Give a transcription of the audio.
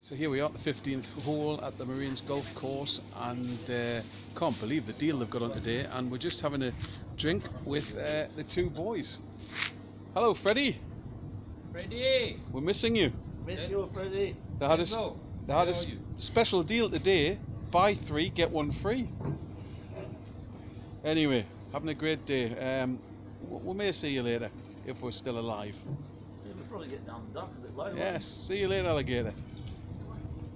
So here we are at the 15th hole at the Marines Golf Course, and can't believe the deal they've got on today, and we're just having a drink with the two boys. Hello Freddie! Freddie! We're missing you. Miss you, Freddie. They had a special deal today, buy 3 get 1 free. Anyway, having a great day. We may see you later if we're still alive. Yeah, we'll probably get down the dock a bit later. Yes, see you later, alligator.